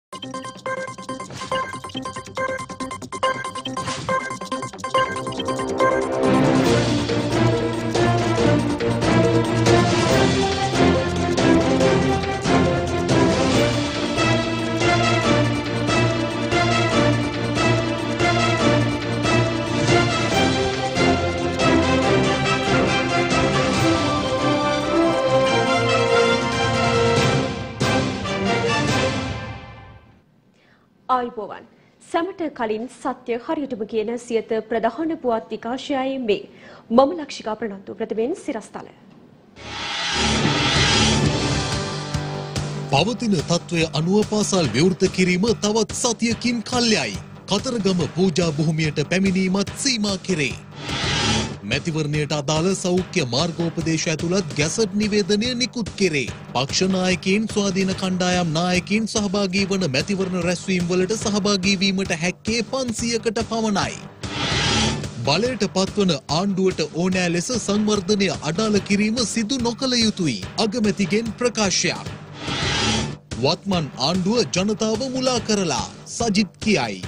ආයුබෝවන් සැමට කලින් සත්‍ය හරියටම කියන සියත ප්‍රධාන පුවත් විකාශයයි මේ මම ලක්ෂිකා ප්‍රනන්දු ප්‍රථමයෙන් සිරස්තල. පවතින තත්වය අනුව පාසල් විවෘත කිරීම තවත් සතියකින් කල්යයි. කතරගම පූජා භූමියට පැමිණීමත් සීමා කෙරේ. මැතිවරණයට අදාළ සෞඛ්‍ය මාර්ගෝපදේශ ඇතුළත් ගැසට් නිවේදනය නිකුත් කෙරේ. පක්ෂ නායකයින් ස්වාධීන කණ්ඩායම් නායකයින් සහභාගී වන මැතිවරණ රැස්වීම් වලට සහභාගී වීමට හැක්කේ 500කට පමණයි. බලයට පත්වන ආණ්ඩුවට ඕනෑ ලෙස සංවර්ධනය අඩාල කිරීම සිදු නොකළ යුතුයි. අගමැතිගෙන් ප්‍රකාශයක්. වත්මන් ආණ්ඩුව ජනතාව මුලා කරලා සජිත් කියයි.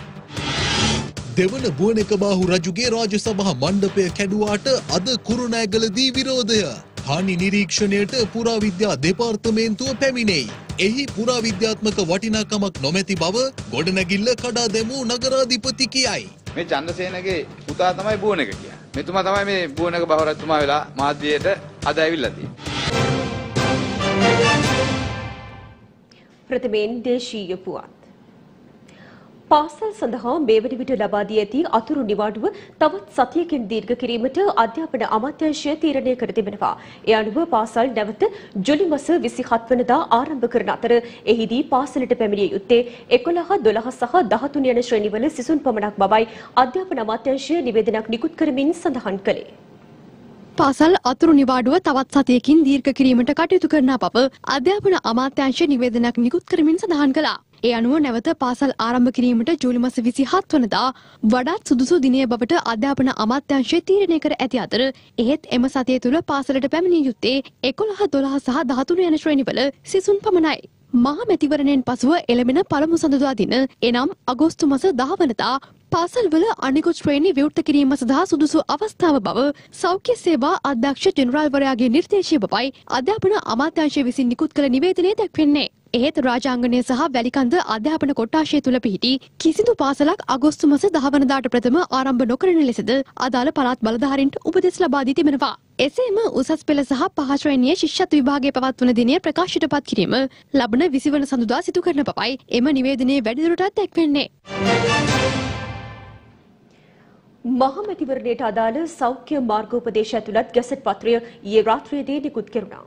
දෙවන බුවනෙකබාහු රජුගේ රාජසභා මණ්ඩපය කැඩුවාට අද කුරුණෑගලදී විරෝධය. හානි නිරීක්ෂණයට පුරාවිද්‍යා දෙපාර්තමේන්තුව පැමිණෙයි. එහි පුරාවිද්‍යාත්මක වටිනාකමක් නොමැති බව ගොඩනැගිල්ල කඩා දැමූ නගරාධිපති කියයි. මේ චන්ද්‍රසේනගේ පුතා තමයි බුවනෙක කියන්නේ. මෙතුමා තමයි මේ බුවනෙකබාහු රජතුමා වෙලා මාධ්‍යයට අද ඇවිල්ලා තියෙන්නේ. ප්‍රථමයෙන් දේශීය පුවත්. පාසල් සඳහා මේ වන විට ලබා දී ඇති අතුරු නිවාඩුව තවත් සතියකින් දීර්ඝ කිරීමට අධ්‍යාපන අමාත්‍යාංශය තීරණය කර තිබෙනවා. ඒ අනුව පාසල් නැවත ජුලි මාස 27 වනදා ආරම්භ කරන අතර එහිදී පාසලට පැමිණිය යුත්තේ 11, 12 සහ 13 යන ශ්‍රේණිවල සිසුන් පමණක් බවයි අධ්‍යාපන අමාත්‍යාංශය නිවේදනයක් නිකුත් කරමින් සඳහන් කළේ. පාසල් අතුරු නිවාඩුව තවත් සතියකින් දීර්ඝ කිරීමට කටයුතු කරන බව අධ්‍යාපන අමාත්‍යාංශය නිවේදනයක් නිකුත් කරමින් සඳහන් කළා. ඒ අනුව නැවත පාසල් ආරම්භ කිරීමට ජූලි මාස 27 වනදා වඩාත් සුදුසු දිනය බවට අධ්‍යාපන අමාත්‍යාංශය තීරණය කර ඇති අතර එහෙත් එම සතිය තුළ පාසලට පැමිණිය යුත්තේ 11, 12 සහ 13 යන ශ්‍රේණිවල සිසුන් පමණයි. මහා මැතිවරණයෙන් පසුව එළඹෙන පළමු සඳුදා දින එනම් අගෝස්තු මාස 10 වනදා පාසල්වල අනිකුත් ශ්‍රේණි විවෘත කිරීම සඳහා සුදුසු අවස්ථාව බව සෞඛ්‍ය සේවා අධ්‍යක්ෂ ජෙනරාල්වරයාගේ නිර්දේශය බවයි අධ්‍යාපන අමාත්‍යාංශය විසින් නිකුත් කළ නිවේදනයේ දැක්වෙන්නේ. එහෙත් රාජාංගණය සහ වැලිකන්ද අධ්‍යාපන කොට්ටාශය තුළ පිහිටි කිසිදු පාසලක් අගෝස්තු මාස 10 වනදාට ප්‍රථම ආරම්භ නොකරන ලෙසද අදාළ පළාත් බලධාරීන්ට උපදෙස් ලබා දී තිබෙනවා. එසේම උසස් පෙළ සහ පහ ශ්‍රේණියේ ශිෂ්‍යත්ව විභාගයේ පවත්වන දිනය ප්‍රකාශයට පත් කිරීම ලබන 20 වන සඳුදා සිදු කරන බවයි එම නිවේදනයේ වැඩිදුරටත් දැක්වෙන්නේ. මහා මැතිවරණයට අදාළ සෞඛ්‍ය මාර්ගෝපදේශ ඇතුළත් ගැසට් පත්‍රය ඊයේ රාත්‍රියේදී නිකුත් කෙරුණා.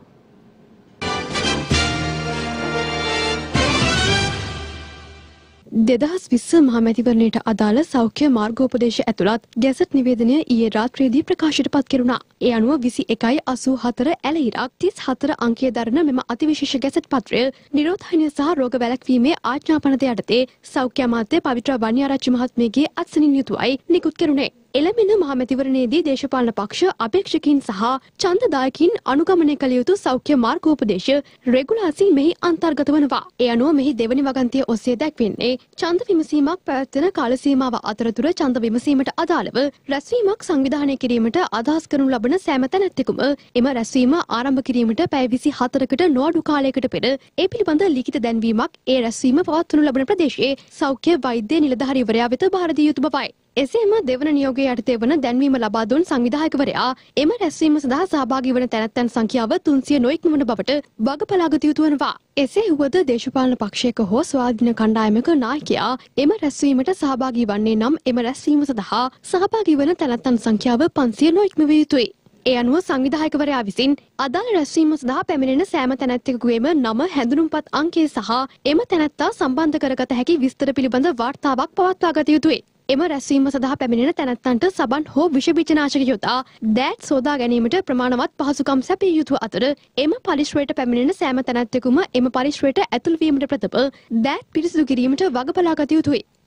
2020 මහා මැතිවරණයට අදාළ සෞඛ්‍ය මාර්ගෝපදේශ ඇතුළත් ගැසට් නිවේදනය ඊයේ රාත්‍රියේදී ප්‍රකාශයට පත් කෙරුණා. ඒ අනුව 21.84 ඇලහිරක් 34 අංකය දරන මෙම අතිවිශේෂ ගැසට් පත්‍රය නිරෝධායනය සහ රෝග වැළැක්වීමේ ආඥාපනත යටතේ සෞඛ්‍ය අමාත්‍ය පවිත්‍රා වන්නිආරච්චි මහත්මියගේ අත්සනින් යුතුවයි නිකුත් කෙරුණේ. එළඹෙන මහා මැතිවරණයේදී දේශපාලන පක්ෂ අපේක්ෂකයින් සහ ඡන්දදායකින් අනුගමනය කළ යුතු සෞඛ්‍ය මාර්ගෝපදේශ රෙගුලාසි මෙහි අන්තර්ගත වනවා. ඒ අනුව මෙහි දෙවනි වගන්තිය ඔස්සේ දැක්වෙන්නේ ඡන්ද විමසීමක් පැවැත්වෙන කාල සීමාව අතරතුර ඡන්ද විමසීමට අදාළව රැස්වීමක් සංවිධානය කිරීමට අදහස් කරනු ලබන සෑම තැනැත්තෙකුම එම රැස්වීම ආරම්භ කිරීමට පැය 24කට නොඅඩු කාලයකට පෙර ඒ පිළිබඳ ලිඛිත දැන්වීමක් ඒ රැස්වීම පවත්වනු ලබන ප්‍රදේශයේ සෞඛ්‍ය වෛද්‍ය නිලධාරීවරයා වෙත බාර දිය යුතු බවයි. එසේම දෙවන නියෝගයේ යටතේ වන දැන්වීම ලබා දුන් සංවිධායකවරයා එම රැස්වීම සඳහා සහභාගී වන තැනැත්තන් සංඛ්‍යාව 300 නොඉක්මවන බවට වගපලාගත යුතු වනවා. එසේ වුවද දේශපාලන පක්ෂයක හෝ ස්වාධීන කණ්ඩායමක නායකයා එම රැස්වීමට සහභාගී වන්නේ නම් එම රැස්වීම සඳහා සහභාගී වන තැනැත්තන් සංඛ්‍යාව 500 නොඉක්මවිය යුතුයි. ඒ අනුව සංවිධායකවරයා විසින් අදාළ රැස්වීම සඳහා පැමිණෙන සෑම තැනැත්තෙකුගේම නම හැඳුනුම්පත් අංකය සහ එම තැනැත්තා සම්බන්ධ කරගත හැකි විස්තර පිළිබඳ වාර්තාවක් පවත්වා ගත යුතුයි. එම රැස්වීම සඳහා පැමිණෙන තැනැත්තන්ට සබන් හෝ විෂබීජනාශක යොදා දෑත් සෝදා ගැනීමට ප්‍රමාණවත් පහසුකම් සැපිය යුතු අතර එම පරිශ්‍රයට පැමිණෙන සෑම තැනැත්තෙකුම එම පරිශ්‍රයට ඇතුළු වීමට ප්‍රථම දෑත් පිරිසිදු කිරීමට වග බලා ගත යුතුයි.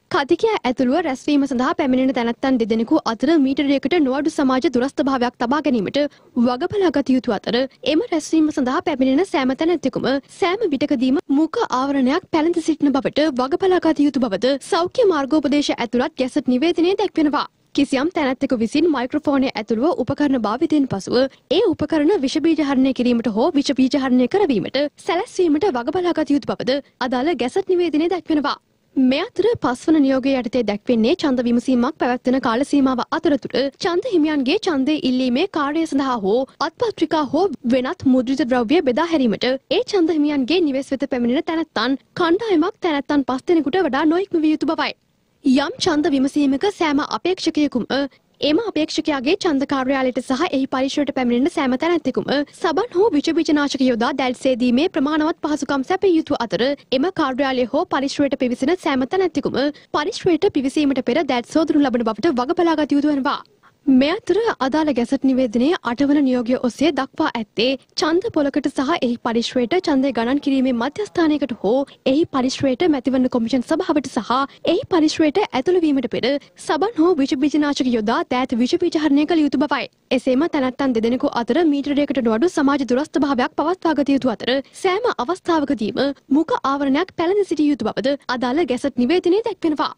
කතිකය ඇතුළුව රැස්වීම සඳහා පැමිණෙන තැනැත්තන් දෙදෙනෙකු අතර මීටරයකට නොඅඩු සමාජ දුරස්ථ භාවයක් තබා ගැනීමට වගබලා ගත යුතු අතර එම රැස්වීම සඳහා පැමිණෙන සෑම තැනැත්තෙකුම සෑම විටකදීම මුඛ ආවරණයක් පැළඳ සිටින බවට වගබලා ගත යුතු බවද සෞඛ්‍ය මාර්ගෝපදේශ ඇතුළත් ගැසට් නිවේදනයේ දැක්වෙනවා. කිසියම් තැනැත්තෙකු විසින් මයික්‍රොෆෝනය ඇතුළුව උපකරණ භාවිතයෙන් පසුව ඒ උපකරණ විෂ බීජ හරණය කිරීමට හෝ විෂ බීජ හරණය කරවීමට සැලැස්වීමට වගබලා ගත යුතු බවද අදාළ ගැසට් නිවේදනයේ දැක්වෙනවා. මේ අතර පස්වන නියෝගය යටතේ දැක්වෙන්නේ ඡන්ද විමසීමක් පැවැත්වෙන කාල සීමාව අතරතුර ඡන්ද හිමියන්ගේ ඡන්දය ඉල්ලීමේ කාර්යය සඳහා හෝ අත්පත්‍රිකා හෝ වෙනත් මුද්‍රිත ද්‍රව්‍ය බෙදා හැරීමට ඒ ඡන්ද හිමියන්ගේ නිවෙස් වෙත පැමිණෙන තැනැත්තන් කණ්ඩායමක් තැනැත්තන් 5 දෙනෙකුට වඩා නොඉක්ම විය යුතු බවයි. යම් ඡන්ද විමසීමක සෑම අපේක්ෂකයෙකුම එම අපේක්ෂකයාගේ ඡන්ද කාර්යාලයට සහ එහි පරිශ්‍රයට පැමිණෙන සෑම තැනැත්තෙකුම සබන් හෝ විෂ බීජනාශක යොදා දැල්සේදීමේ ප්‍රමාණවත් පහසුකම් සැපිය යුතු අතර එම කාර්යාලය හෝ පරිශ්‍රයට පිවිසෙන සෑම තැනැත්තෙකුම පරිශ්‍රයට පිවිසීමට පෙර දැඩ් සෝදනු ලබන බවට වගබලා ගත යුතු වෙනවා. මේ අතර අදාළ ගැසට් නිවේදනයේ 8 වන නියෝගය ඔස්සේ දක්වා ඇත්තේ ඡන්ද පොලකට සහ එහි පරිශ්‍රයට ඡන්දය ගණන් කිරීමේ මධ්‍යස්ථානයකට හෝ එහි පරිශ්‍රයට මැතිවරණ කොමිෂන් සභාවට සහ එහි පරිශ්‍රයට ඇතුළු වීමට පෙර සබන් හෝ විෂ බීජනාශක යොදා දෑත් විෂ බීජ හරණය කළ යුතු බවයි. එසේම තැනැත්තන් දෙදෙනෙකු අතර මීටරයකට නොඅඩු සමාජ දුරස්ථ භාවයක් පවත්වා ගත යුතු අතර සෑම අවස්ථාවකදීම මුඛ ආවරණයක් පැළඳ සිටිය යුතු බවද අදාළ ගැසට් නිවේදනයේ දැක්වෙනවා.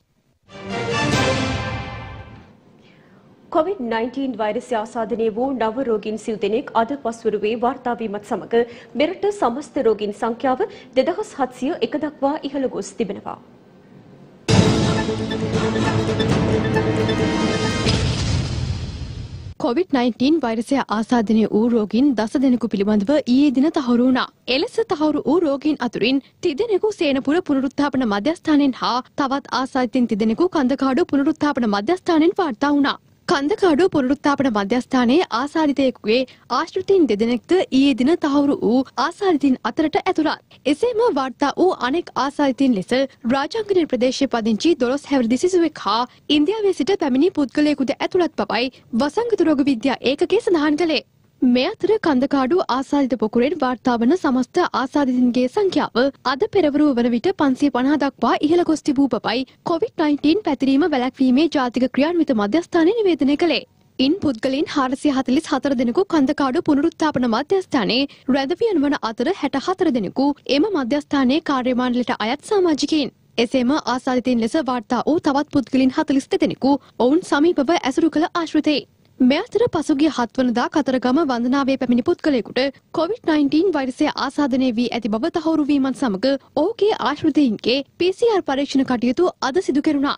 COVID-19 වෛරසය ආසාදනය වූ නව රෝගීන් සිව් දෙනෙක් අද පස්වරුවේ වාර්තා වීමත් සමග මෙරට සමස්ත රෝගීන් සංඛ්‍යාව 2701 දක්වා ඉහළ ගොස් තිබෙනවා. COVID-19 වෛරසය ආසාදනය වූ රෝගීන් 10 දෙනෙකු පිළිබඳව ඊයේ දින තහවුරු වුණා. එලෙස තහවුරු වූ රෝගීන් අතුරින් 30 දෙනෙකු සේනපුර පුනරුත්ථාපන මධ්‍යස්ථානයෙන් හා තවත් ආසාදිතින් 30 දෙනෙකු කන්දකාඩු පුනරුත්ථාපන මධ්‍යස්ථානයෙන් වාර්තා වුණා. කන්දකාඩු පුනරුත්ථාපන මධ්‍යස්ථානයේ ආසාදිතයෙකුගේ ආශ්‍රිතයින් දෙදෙනෙක්ද ඊයේ දින තහවුරු වූ ආසාදිතින් අතරට ඇතුළත්. එසේම වාර්තා වූ අනෙක් ආසාදිතින් ලෙස රාජාංගනීය ප්‍රදේශයේ පදිංචි 12 හැවිරිදි සිසුවෙක් හා ඉන්දියාවේ සිට පැමිණි පුද්ගලයෙකුද ඇතුළත් බවයි වසංගත රෝග විද්‍යා ඒකකය සඳහන් කළේ. මේ අතර කන්දකාඩු ආසාදිත පොකුරෙන් වාර්තා වන සමස්ත ආසාදිතින්ගේ සංඛ්‍යාව අද පෙරවරුව වන විට 550 දක්වා ඉහළ ගොස් තිබූ බවයි COVID-19 පැතිරීම වැළැක්වීමේ ජාතික ක්‍රියාන්විත මධ්‍යස්ථානය නිවේදනය කළේ. ඉන් පුද්ගලයන් 444 දෙනෙකු කන්දකාඩු පුනරුත්ථාපන මධ්‍යස්ථානයේ රැඳවියන් වන අතර 64 දෙනෙකු එම මධ්‍යස්ථානයේ කාර්ය මණ්ඩලයට අයත් සමාජිකයින්. එසේම ආසාදිතින් ලෙස වාර්තා වූ තවත් පුද්ගලයන් 42 දෙනෙකු ඔවුන් සමීපව ඇසුරු කළ ආශ්‍රිතයින්. මේ අතර පසුගිය 7 වනදා කතරගම වන්දනාවේ පැමිණි පුද්ගලයෙකුට COVID-19 වෛරසය ආසාදනය වී ඇති බව තහවුරු වීමත් සමග ඔහුගේ ආශ්‍රිතයින්ගේ PCR පරීක්ෂණ කටයුතු අද සිදු කෙරුණා.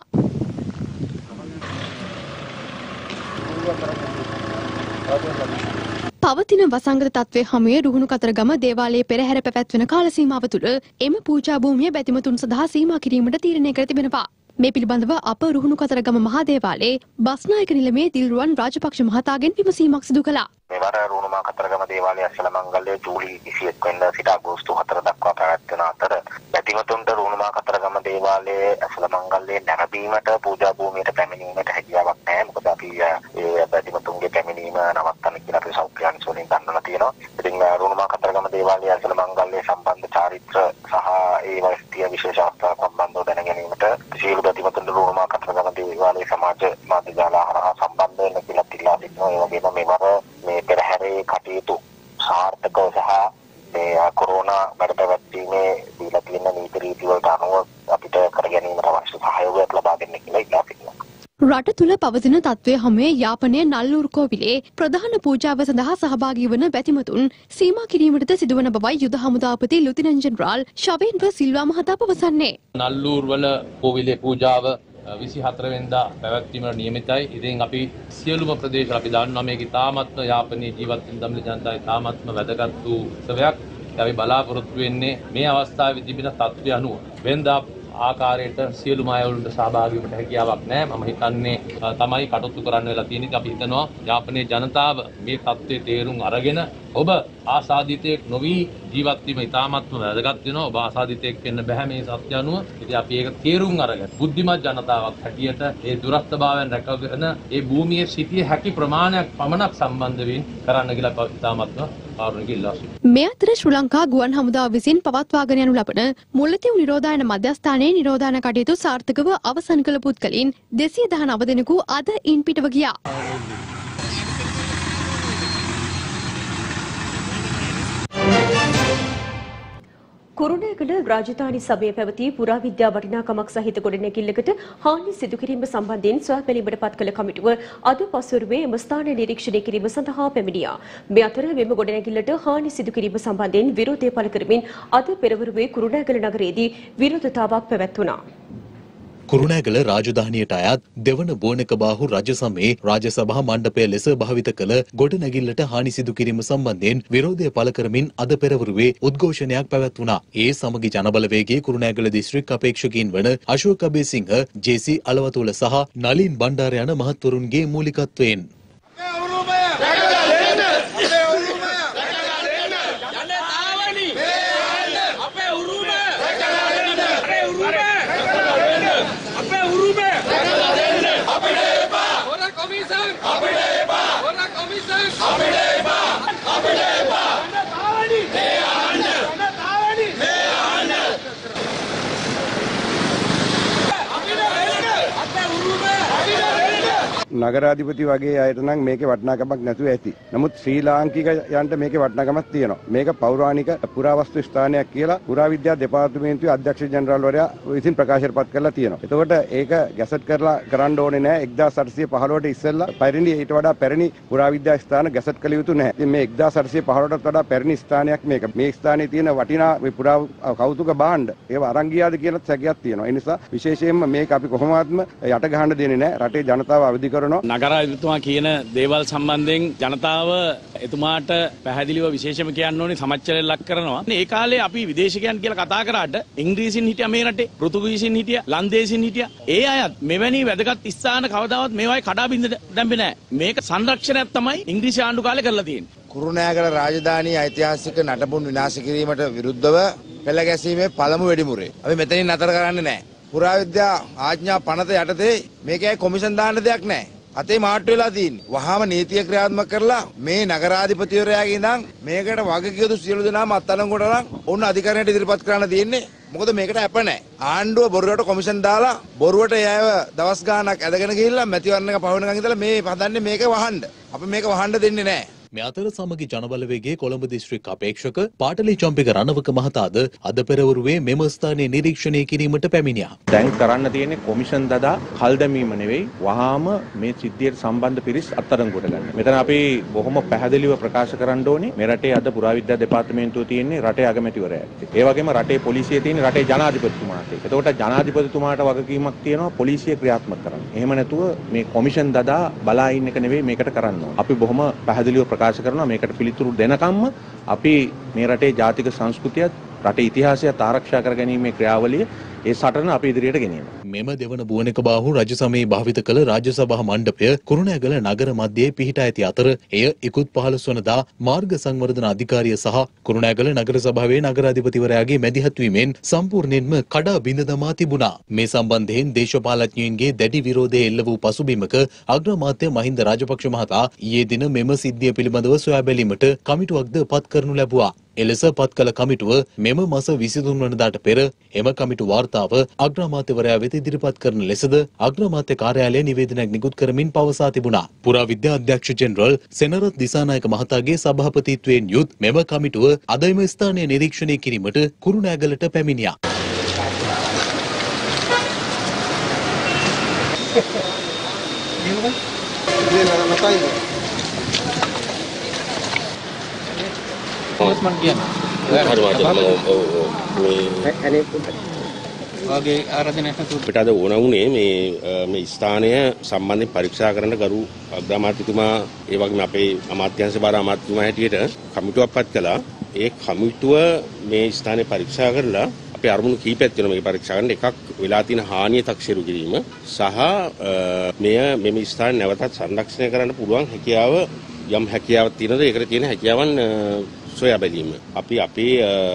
පවතින වසංගත තත්ත්වය හමුවේ රුහුණු කතරගම දේවාලයේ පෙරහැර පැවැත්වෙන කාල සීමාව තුළ එම පූජා භූමිය බැතිමතුන් සඳහා සීමා කිරීමට තීරණය කර තිබෙනවා. මේ පිළිබඳව අප රුහුණු කතරගම මහා දේවාලයේ බස්නායක නිලමේ දිල්රුවන් රාජපක්ෂ මහතාගෙන් විමසීමක් සිදු කළා. මෙවර රුහුණු කතරගම දේවාලයේ අසල මංගල්‍ය ජූලි 21 වෙනිදා සිට අගෝස්තු 4 දක්වා පැවැත්වෙන අතර බැතිමතුන්ට රුහුණු කතරගම දේවාලයේ අසල මංගල්‍යයේ නැරඹීමට පූජා භූමියට පැමිණීමට හැකියාවක් නැහැ. මොකද අපි ඒ බැතිමතුන්ගේ පැමිණීම නවත්තන්න කියලා අපි සෞඛ්‍ය අංශවලින් දන්වලා තියෙනවා. ඉතින් රුහුණු කතරගම දේවාලයේ අසල මංගල්‍යයේ සම්බන්ධ චාරිත්‍ර සහ ඒ වස්තිය විශේෂ අවස්ථා සම්බන්ධව දැන ගැනීමට සියලු බැතිමතුන්ට රුහුණු කතරගම දේවාලයේ සමාජ මාධ්‍ය ජාල හරහා සම්බන්ධ වෙන්න කියලා ඉල්ලා සිටිනවා. ඒ වගේම මෙවර මේ පෙරහැරේ කටයුතු සාර්ථකව සහ මේ කොරෝනා වැඩපැවැත්වීමේ දීලා තියෙන නීති රීති වලට අනුව අපිට කර ගැනීමට අවශ්‍ය සහයෝගයක් ලබා දෙන්න කියලා ඉල්ලා සිටිනවා. රට තුළ පවතින තත්ත්වය හමුවේ යාපනයේ නල්ලූර් කෝවිලේ ප්‍රධාන පූජාව සඳහා සහභාගී වන බැතිමතුන් සීමා කිරීමට සිදුවන බවයි යුද හමුදාපති ලුතිනන්ට් ජෙනරාල් ශවේන්ද්‍ර සිල්වා මහතා පවසන්නේ. නල්ලූර් වල කෝවිලේ පූජාව 24 වෙනිදා පැවැත්වීමට නියමිතයි. ඉතින් අපි සියලුම ප්‍රදේශ අපි දන්නවා මේක තාමත්ම යාපනයේ ජීවත් වෙන දමිළ ජනතාවගේ තාමත්ම වැදගත් වූ උත්සවයක්. අපි බලාපොරොත්තු වෙන්නේ මේ අවස්ථාවේ තිබෙන තත්ත්වය අනුව වෙනදා ආකාරයට සියලුම අයවලුන්ට සහභාගී වීමට හැකියාවක් නැහැ. මම හිතන්නේ තමයි කටයුතු කරන්න වෙලා තියෙන්නේ. අපි හිතනවා යාපනයේ ජනතාව මේ තත්ත්වයේ තේරුම් අරගෙන ඔබ ආසාදිතයෙක් නොවි ජීවත් වීම ඉතාමත්ම වැදගත් වෙනවා. ඔබ ආසාදිතයෙක් වෙන්න බෑ මේ සත්‍ය අනුව. ඉතින් අපි ඒක තේරුම් අරගෙන බුද්ධිමත් ජනතාවක් හැටියට ඒ දුරස්ථභාවයන් රැකගෙන ඒ භූමියේ සිටිය හැකි ප්‍රමාණයක් පමණක් සම්බන්ධ වෙමින් කරන්න කියලා ඉතාමත්ම කාරුණික ඉල්ලා සිටිනවා. මේ අතර ශ්‍රී ලංකා ගුවන් හමුදාව විසින් පවත්වාගෙන යනු ලබන මුල්ලතිව් නිරෝධායන මධ්‍යස්ථානයේ නිරෝධායන කටයුතු සාර්ථකව අවසන් කළ පුද්ගලයන් 219 දෙනෙකු අද ඉන් පිටව ගියා. කුරුණෑගල රාජධානි සභයේ පැවති පුරාවිද්‍යා වටිනාකමක් සහිත ගොඩනැගිල්ලකට හානි සිදු කිරීම සම්බන්ධයෙන් සොයා බැලීමට පත් කළ කමිටුව අද පසුවරුවේ එම ස්ථානය නිරීක්ෂණය කිරීම සඳහා පැමිණියා. මේ අතර මෙම ගොඩනැගිල්ලට හානි සිදු කිරීම සම්බන්ධයෙන් විරෝධය පළ කරමින් අද පෙරවරුවේ කුරුණෑගල නගරයේදී විරෝධතාවක් පැවැත්වුණා. කුරුණෑගල රාජධානියට අයත් දෙවන බෝනකබාහු රජසමයේ රාජසභා මණ්ඩපය ලෙස භාවිත කළ ගොඩනැගිල්ලට හානි සිදු කිරීම සම්බන්ධයෙන් විරෝධය පළ කරමින් අද පෙරවරුවේ උද්ඝෝෂණයක් පැවැත්වුණා. ඒ සමගි ජනබලවේගයේ කුරුණෑගල දිස්ත්‍රික් අපේක්ෂකයින් වන අශෝක අබේසිංහ, ජේ.සී. අලවතුල සහ නලින් බණ්ඩාර යන මහත්වරුන්ගේ මූලිකත්වයෙන් නගරාධිපති වගේ අයට නම් මේකේ වටිනාකමක් නැතුව ඇති. නමුත් ශ්‍රී ලාංකිකයන්ට මේකේ වටිනාකමක් තියෙනවා. මේක පෞරාණික පුරාවස්තු ස්ථානයක් කියලා පුරාවිද්‍යා දෙපාර්තමේන්තුවේ අධ්‍යක්ෂ ජෙනරාල්වරයා විසින් ප්‍රකාශයටපත් කරලා තියෙනවා. එතකොට ඒක ගැසට් කරලා කරන්න ඕනේ නැහැ. 1815ට ඉස්සෙල්ලා පැරණි ඊට වඩා පැරණි පුරාවිද්‍යා ස්ථාන ගැසට් කළ යුතු නැහැ. ඉතින් මේ 1815ටත් වඩා පැරණි ස්ථානයක් මේක. මේ ස්ථානයේ තියෙන වටිනා මේ පුරා කෞතුක භාණ්ඩ ඒව අරන් ගියාද කියලා සැකයක් තියෙනවා. ඒ නිසා විශේෂයෙන්ම මේක අපි කොහොමවත්ම යට ගහන්න දෙන්නේ නැහැ. රටේ ජනතාව අවදි කරනවා. නගරාධිපතිතුමා කියන දේවල් සම්බන්ධයෙන් ජනතාව එතුමාට පැහැදිලිව විශේෂම කියන්න ඕනේ සමච්චලයක් ලක් කරනවා. ඒ කාලේ අපි විදේශිකයන් කියලා කතා කරාට ඉංග්‍රීසින් හිටියා මේ රටේ, පෘතුගීසින් හිටියා, ලන්දේසින් හිටියා. ඒ අයත් මෙවැනි වැදගත් ස්ථාන කවදාවත් මේවායි කඩා බින්ද දැම්බේ නැහැ. මේක සංරක්ෂණයක් තමයි ඉංග්‍රීසි ආණ්ඩු කාලේ කරලා තියෙන්නේ. කුරුණෑගල රාජධානී ඓතිහාසික නටබුන් විනාශ කිරීමට විරුද්ධව පෙළ ගැසීමේ පළමු වෙඩිමුරේ. අපි මෙතනින් නතර කරන්නේ නැහැ. පුරාවිද්‍යා ආඥා පනත යටතේ මේකේ කොමිෂන් දාන්න දෙයක් නැහැ. අතේ මාට්ටු වෙලා තියෙන්නේ. වහාම නීතිය ක්‍රියාත්මක කරලා මේ නගරාධිපතිවරයාගේ ඉඳන් මේකට වගකීම් සියලු දෙනාම අත්අඩංගුවට අරන් ඔන්න අධිකරණයට ඉදිරිපත් කරන්න තියෙන්නේ. මොකද මේකට අප නැහැ. ආණ්ඩුව බොරුවට කොමිෂන් දාලා බොරුවට එයාව දවස් ගාණක් ඇදගෙන ගිහිල්ලා මැතිවරණක පවුනකන් ඉඳලා මේ හදන්නේ මේක වහන්න. අපි මේක වහන්න දෙන්නේ නැහැ. මේ අතර සමගි ජනබලවේගයේ කොළඹ දිස්ත්‍රික් අපේක්ෂක පාටලි චම්පික රණවක මහතාද අද පෙරවරුවේ මෙම ස්ථානයේ නිරීක්ෂණය කිරීමට පැමිණියා. දැන් කරන්න තියෙන්නේ කොමිෂන් දදා කල් දැමීම නෙවෙයි වහාම මේ සිද්ධියට සම්බන්ධ පිරිස් අත්අඩංගුවට ගන්න. මෙතන අපි බොහොම පැහැදිලිව ප්‍රකාශ කරන්න ඕනේ මේ රටේ අද පුරාවිද්‍යා දෙපාර්තමේන්තුව තියෙන්නේ රටේ අගමැතිවරයා. ඒ වගේම රටේ පොලිසිය තියෙන්නේ රටේ ජනාධිපතිතුමාට. එතකොට ජනාධිපතිතුමාට වගකීමක් තියෙනවා පොලිසිය ක්‍රියාත්මක කරන්න. එහෙම නැතුව මේ කොමිෂන් දදා බලා ඉන්න එක නෙවෙයි මේකට කරන්න ඕනේ. අපි බොහොම පැහැදිලිව ප්‍රකාශ කරනවා මේකට පිළිතුරු දෙනකම්ම අපි මේ රටේ ජාතික සංස්කෘතියත් රටේ ඉතිහාසයත් ආරක්ෂා කර ගැනීමේ ක්‍රියාවලිය ඒ සටන අපි ඉදිරියට ගෙනියනවා. මෙම දෙවන බුවනකබාහු රජසමයේ භාවිත කළ රාජසභා මණ්ඩපය කුරුණෑගල නගර මැදයේ පිහිටා ඇති අතර එය ඉකුත් 15 වනදා මාර්ග සංවර්ධන අධිකාරිය සහ කුරුණෑගල නගර සභාවේ නගරාධිපතිවරයාගේ මැදිහත් වීමෙන් සම්පූර්ණයෙන්ම කඩා බිඳ දමා තිබුණා. මේ සම්බන්ධයෙන් දේශපාලඥයින්ගේ දැඩි විරෝධය එල්ල වූ පසුබිමක අග්‍රාමාත්‍ය මහින්ද රාජපක්ෂ මහතා ඊයේ දින මෙම සිද්ධිය පිළිබඳව සොයා බැලීමට කමිටුවක්ද පත් කරනු ලැබුවා. එලෙස පත් කළ කමිටුව මෙම මාස 23 වනදාට පෙර එම කමිටු වාර්තාව අග්‍රාමාත්‍යවරයා වෙත ඉදිරිපත් කරන ලෙසද අග්‍රාමාත්‍ය කාර්යාලය නිවේදනයක් නිකුත් කරමින් පවසා තිබුණා. පුරාවිද්‍යා අධ්‍යක්ෂ ජෙනරල් සෙනරත් දිසානායක මහතාගේ සභාපතිත්වයෙන් යුත් මෙම කමිටුව අද එම ස්ථානය නිරීක්ෂණය කිරීමට කුරුණෑගලට පැමිණියා. අපිට අද ඕන වුණේ මේ ස්ථානය සම්බන්ධයෙන් පරීක්ෂා කරන්න ගරු අග්‍රාමාත්‍යතුමා ඒ වගේම අපේ අමාත්‍යාංශ භාර අමාත්‍යතුමා හැටියට කමිටුවක් පත් කළා. ඒ කමිටුව මේ ස්ථානය පරීක්ෂා කරලා අපේ අරමුණු කීපයක් තියෙනවා මේක පරීක්ෂා කරන්න. එකක් වෙලා තියෙන හානිය තක්සේරු කිරීම සහ මෙම ස්ථාන නැවතත් සංරක්ෂණය කරන්න පුළුවන් හැකියාව යම් හැකියාවක් තියෙනවද ඒකට තියෙන හැකියාවන් සොයා බැලීම. අපි අපේ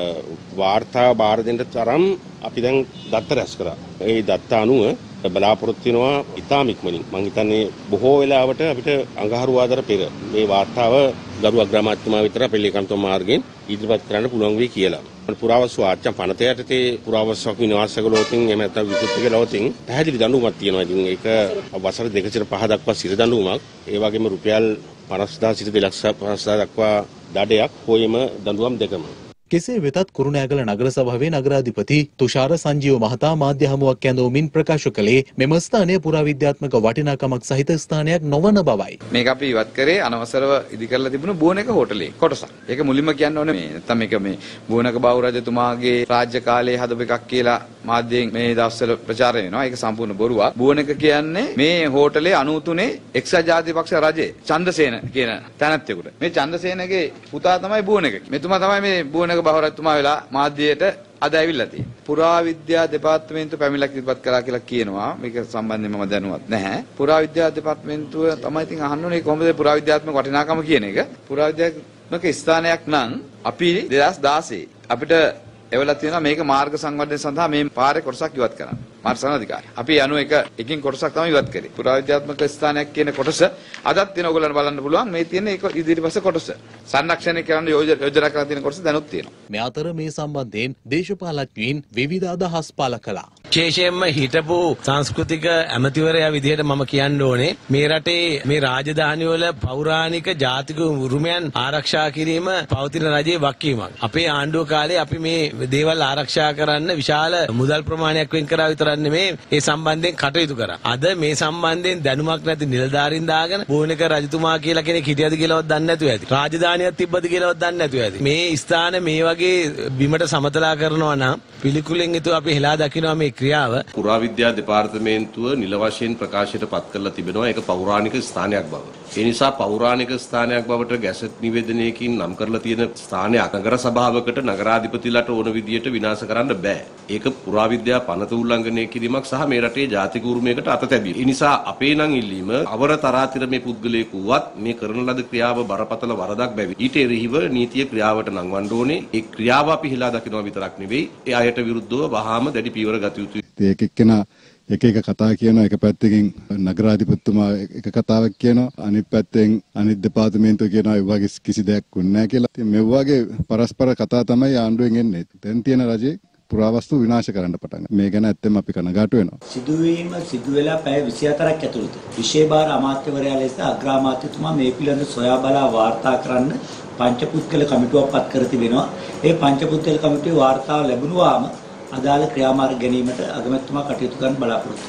වාර්තා බාර දෙන්න තරම් අපි දැන් දත්ත රැස් කරා. ඒ දත්ත අනුව බලාපොරොත්තු වෙනවා ඉතාම ඉක්මනින්. මම හිතන්නේ බොහෝ වෙලාවට අපිට අඟහරුවාදර පෙර මේ වාර්තාව ගරු අග්‍රාමාත්‍යතුමා විතර අපේ ලේකම්තුමා මාර්ගයෙන් ඉදිරිපත් කරන්න පුළුවන් වෙයි කියලා. පුරාවස්තු ආච්චන් පනත යටතේ පුරාවස්තුක විනාශකලෝතින් එහෙම නැත්නම් විකෘතිකලෝතින් පැහැදිලි දඬුවමක් තියෙනවා. ඉතින් ඒක වසර 2 සිට 5 දක්වා සිර දඬුවමක්. ඒ වගේම රුපියල් 50000 සිට 2,50,000 දක්වා දඩයක් හොයම දඬුවම් දෙකම. කෙසේ වෙතත් කුරුණෑගල නගර සභාවේ නගරාධිපති තුෂාර සංජීව මහතා මාධ්‍ය හමුවක් ඇඳවමින් ප්‍රකාශ කළේ මෙම ස්ථානය පුරාවිද්‍යාත්මක වටිනාකමක් සහිත ස්ථානයක් නොවන බවයි. මේක අපි ඉවත් කරේ අනවසරව ඉදි කරලා තිබුණු බුවනක හෝටලේ කොටසක්. ඒක මුලින්ම කියන්න ඕනේ මේ නැත්තම් මේක මේ බුවනක බාහු රජතුමාගේ රාජ්‍ය කාලයේ හදපු එකක් කියලා මාධ්‍යයෙන් මේ දවස්වල ප්‍රචාරය වෙනවා. ඒක සම්පූර්ණ බොරුවක්. බුවනක කියන්නේ මේ හෝටලේ 93 එක්සත් ජාතික පක්ෂ රජේ චන්දසේන කියන තැනැත්තෙකුට. මේ චන්දසේනගේ පුතා තමයි බුවනක. මෙතුමා තමයි මේ බුවනක බහුරජතුමා වෙලා මාධ්‍යයට අද ඇවිල්ලා තියෙන්නේ. පුරාවිද්‍යා දෙපාර්තමේන්තුව පැමිණිල්ලක් ඉදිරිපත් කරා කියලා කියනවා. මේක සම්බන්ධයෙන් මම දැනුවත් නැහැ. පුරාවිද්‍යා දෙපාර්තමේන්තුව තමයි ඉතින් අහන්න ඕනේ කොහොමද පුරාවිද්‍යාත්මක වටිනාකම කියන එක. පුරාවිද්‍යාත්මක ස්ථානයක් නම් අපි 2016 අපිට එවලා තියෙනවා මේක මාර්ග සංවර්ධනය සඳහා මේ පාරේ කොටසක් ඉවත් කරන්න. මාර්ග සංවර්ධනාධිකාරිය. අපි යනු එකකින් කොටසක් තමයි ඉවත් කරේ. පුරාවිද්‍යාත්මක ස්ථානයක් කියන කොටස අදත් තියෙන ඕගොල්ලන් බලන්න පුළුවන්. මේ තියෙන ඒක ඉදිරිපස්ස කොටස. සංරක්ෂණය කරන්න යෝජනා කරලා තියෙන කොටස දැනුත් තියෙනවා. මේ අතර මේ සම්බන්ධයෙන් දේශපාලඥයින් විවිධ අදහස් පළ කළා. විශේෂයෙන්ම හිටපු සංස්කෘතික ඇමතිවරයා විදිහට මම කියන්න ඕනේ මේ රටේ මේ රාජධානි වල පෞරාණික ජාතික උරුමයන් ආරක්ෂා කිරීම පවතින රජයේ වගකීමක්. අපේ ආණ්ඩුව කාලේ අපි මේ දේවල් ආරක්ෂා කරන්න විශාල මුදල් ප්‍රමාණයක් වෙන් කරා විතරක් නෙමෙයි ඒ සම්බන්ධයෙන් කටයුතු කරා. අද මේ සම්බන්ධයෙන් දැනුමක් නැති නිලධාරීන් දාගෙන බෝනක රජතුමා කියලා කෙනෙක් හිටියද කියලාවත් දන්නේ නැතුව ඇති. රාජධානියක් තිබ්බද කියලාවත් දන්නේ නැතුව ඇති. මේ ස්ථාන මේ වගේ බිමට සමතලා කරනවා නම් පිළිකුලෙන් යුතුව අපි හෙලා දකිනවා මේ ක්‍රියාව. පුරාවිද්‍යා දෙපාර්තමේන්තුව නිල වශයෙන් ප්‍රකාශයට පත් කරලා තිබෙනවා ඒක පෞරාණික ස්ථානයක් බව. ඒ නිසා පෞරාණික ස්ථානයක් බවට ගැසට් නිවේදනයකින් නම් කරලා තියෙන ස්ථානයක් නගර සභාවකට නගරාධිපතිලාට ඕන විදියට විනාශ කරන්න බෑ. ඒක පුරාවිද්‍යා පනත උල්ලංඝනය කිරීමක් සහ මේ රටේ ජාතික උරුමයකට අත තැබීම. ඒ නිසා අපේ නම් ඉල්ලීම අවරතරාතිර මේ පුද්ගලයෙකු වුවත් මේ කරන ලද ක්‍රියාව බරපතල වරදක් බැවි. ඊට එරෙහිව නීතිය ක්‍රියාවට නංවන්න ඕනේ. ඒ ක්‍රියාව අපි හෙලා දකිනවා විතරක් නෙවෙයි ඒ අයට විරුද්ධව වහාම දැඩි පියවර ගත යුතුයි. ඒක එක්කෙනා එක කතා කියනවා එක පැත්තකින් නගරාධිපතිතුමා එක කතාවක් කියනවා අනිත් පැත්තෙන් අනිත් දෙපාර්තමේන්තුව කියනවා ඒ වගේ කිසි දෙයක් වුන්නේ නැහැ කියලා. ඉතින් මේ වගේ පරස්පර කතා තමයි ආණ්ඩුවෙන් එන්නේ. දැන් තියෙන රජේ පුරාවස්තු විනාශ කරන්න පටන් ගන්නවා. මේ ගැන ඇත්තම අපි කනගාටු වෙනවා. සිදුවීම සිදු වෙලා පැය 24ක් ඇතුළත විශේෂ භාර අමාත්‍යවරයා ලෙස අග්‍රාමාත්‍යතුමා මේ පිළිබඳව සොයා බලා වාර්තා කරන්න පංචපුද්ගල කමිටුවක් පත් කර තිබෙනවා. ඒ පංචපුද්ගල කමිටුවේ වාර්තාව ලැබුණාම අදාළ ක්‍රියාමාර්ග ගැනීමට අගමැතිතුමා කටයුතු කරන්න බලාපොරොත්තු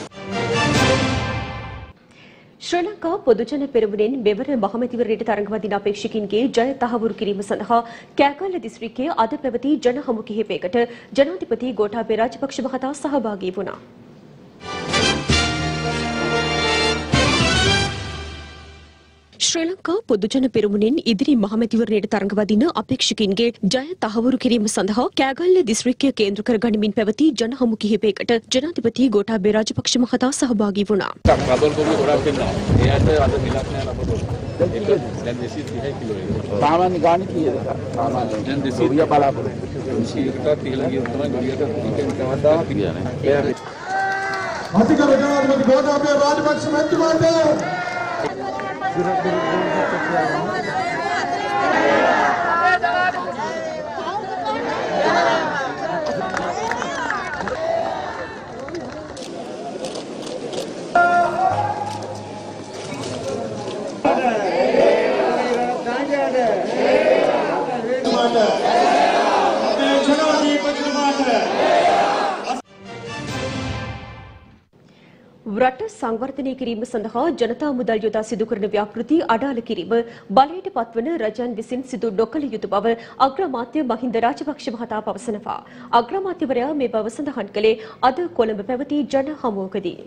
ශ්‍රී ලංකා පොදුජන පෙරමුණෙන් මෙවර මහමැතිවරණයට තරඟ වදින අපේක්ෂකින්ගේ ජය තහවුරු කිරීම සඳහා කෑගල්ල දිස්ත්‍රික්කයේ අද පැවති ජන හමු කිහිපයකට ජනාධිපති ගෝඨාභය රාජපක්ෂ මහතා සහභාගී වුණා. ශ්‍රී ලංකා පොදුජන පෙරමුණෙන් ඉදිරි මහමැතිවරණයට තරඟ වදින අපේක්ෂකින්ගේ ජය තහවුරු කිරීම සඳහා කෑගල්ල දිස්ත්‍රික්කය කේන්ද්‍ර කර ගනිමින් පැවති ජන හමු කිහිපයකට ජනාධිපති ගෝඨාභය රාජපක්ෂ මහතා සහභාගී වුණා. සාමාන්‍ය ගාන කීයද? සාමාන්‍ය දැන් 200 බලාපොරොත්තු. 200කට තියලා ගියොත් තමයි ගුලියට කවදාවත් කියන්නේ. අධිකර ජනාධිපති ගෝඨාභය රාජපක්ෂ මැතිතුමාට රට සංවර්ධනය කිරීම සඳහා ජනතා මුදල් යොදා සිදු කරන ව්‍යාපෘති අඩාල කිරීම බලයට පත්වන රජයන් විසින් සිදු නොකළ යුතු බව අග්‍රාමාත්‍ය මහින්ද රාජපක්ෂ මහතා පවසනවා. අග්‍රාමාත්‍යවරයා මේ බව සඳහන් කළේ අද කොළඹ පැවති ජන හමුවකදී.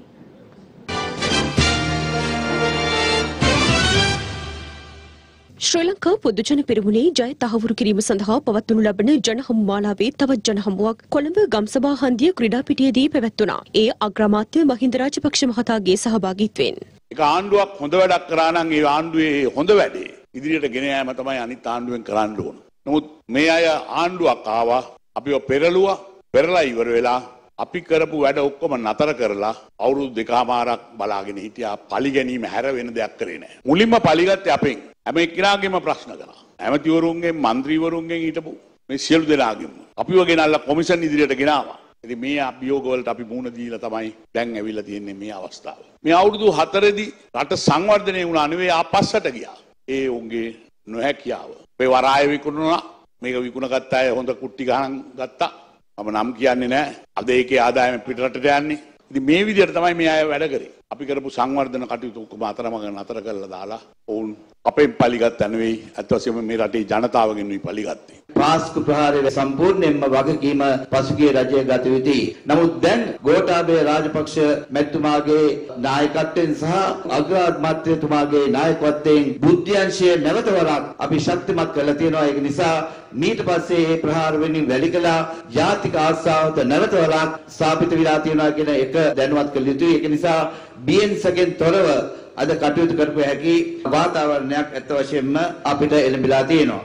ශ්‍රී ලංකා පොදුජන පෙරමුණේ ජය තහවුරු කිරීම සඳහා පවත්වනු ලබන ජනහමු මාලාවේ තවත් ජනහමුවක් කොළඹ ගම්සභා හන්දිය ක්‍රීඩාපිටියේදී පැවැත්වුණා. ඒ අග්‍රාමාත්‍ය මහින්ද රාජපක්ෂ මහතාගේ සහභාගීත්වයෙන්. ඒක ආණ්ඩුවක් හොඳ වැඩක් කරා නම් ඒ ආණ්ඩුවේ හොඳ වැඩේ ඉදිරියට ගෙන යාම තමයි අනිත් ආණ්ඩුවෙන් කරන්න ඕන. නමුත් මේ අය ආණ්ඩුවක් ආවා අපිව පෙරළුවා පෙරලා ඉවර වෙලා අපි කරපු වැඩ ඔක්කොම නතර කරලා අවුරුදු දෙකමාරක් බලාගෙන හිටියා. පලි ගැනීම හැර වෙන දෙයක් කරේ නැහැ. මුලින්ම පලිගත්තේ අපෙන්. හැම එක්කෙනාගේම ප්‍රශ්න කරා. ඇමතිවරුන්ගෙන් മന്ത്രിවරුන්ගෙන් හිටපු මේ සියලු දෙනාගෙම අපිව ගෙනල්ලා කොමිෂන් ඉදිරියට ගෙනාවා. ඉතින් මේ අභියෝග වලට අපි මුහුණ දීලා තමයි දැන් ඇවිල්ලා තියෙන්නේ මේ අවස්ථාව. මේ අවුරුදු 4දී රට සංවර්ධනය වුණා නෙවෙයි ආපස්සට ගියා. ඒ උන්ගේ නොහැකියාව. මේ වරාය විකුණුණා. මේක විකුණගත්ත අය හොඳ කුට්ටි ගහන් ගත්තා. මම නම් කියන්නේ නැහැ. අද ඒකේ ආදායම පිටරටට යන්නේ. ඉතින් මේ විදිහට තමයි මේ අය වැඩ කරේ. අපි කරපු සංවර්ධන කටයුතු ඔක්කොම අතරමඟ නතර කරලා දාලා ඔවුන් අපෙන් පලිගත්ත නෙවෙයි අත් වශයෙන්ම මේ රටේ ජනතාවගෙන් උයි පලිගත්තේ. පාස්කු ප්‍රහාරයේ සම්පූර්ණයෙන්ම වගකීම පසුගිය රජය ගත යුතුයි. නමුත් දැන් ගෝඨාභය රාජපක්ෂ මැතිතුමාගේ නායකත්වයෙන් සහ අග්‍රාමාත්‍යතුමාගේ නායකත්වයෙන් බුද්ධ්‍යංශයේ නැවත වරක් අපි ශක්තිමත් කරලා තියෙනවා. ඒක නිසා ඊට පස්සේ මේ ප්‍රහාර වෙනින් වැඩි කළා ජාතික ආශාවත නැවත වරක් ස්ථාපිත වෙලා තියෙනවා කියන එක දැනුවත් කළ යුතුයි. ඒක නිසා බියෙන්සගෙන් තොරව අද කටයුතු කරපු හැකි වාතාවරණයක් ඇත්ත වශයෙන්ම අපිට එළඹිලා තියෙනවා.